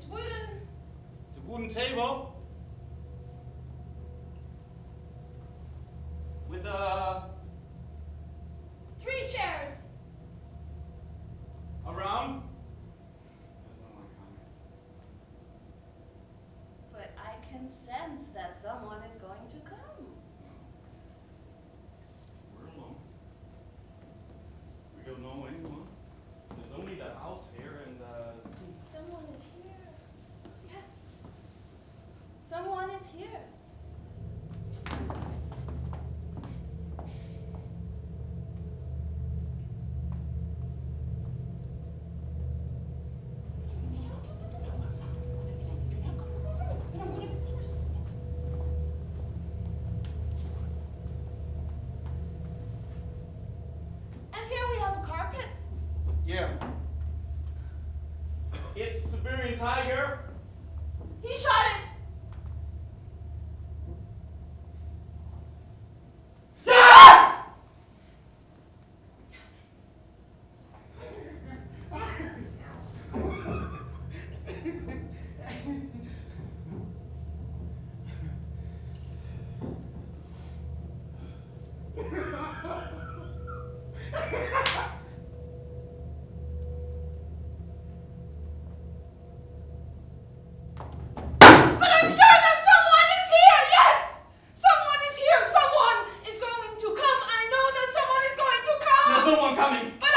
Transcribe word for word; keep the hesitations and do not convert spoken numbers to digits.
wooden. It's a wooden table. With a... Three chairs. Around? But I can sense that someone is going to come. We're alone. We don't know anyone. There's only the house here and the seats. Someone is here. Yes. Someone is here. And here we have a carpet. Yeah. It's Siberian tiger. He shot it. Yeah! Yes. But I'm sure that someone is here. Yes, someone is here. Someone is going to come. I know that someone is going to come. There's no one coming. But